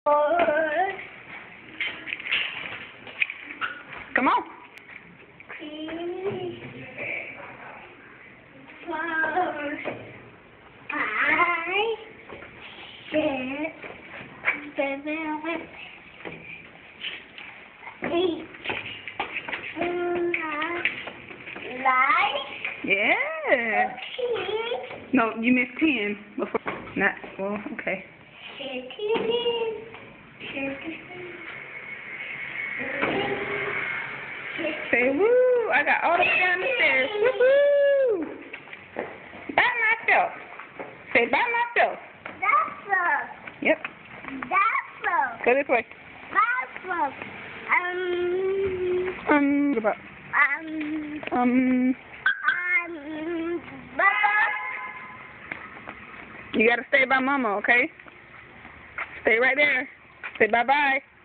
Come on. Yeah. No, you missed 10 before. Not, well, okay. Say woo! I got all the way down the stairs. Woo-hoo! By myself. Say by myself. Yep. Go this way. What about? You gotta stay by Mama, okay? Stay right there. Say bye-bye.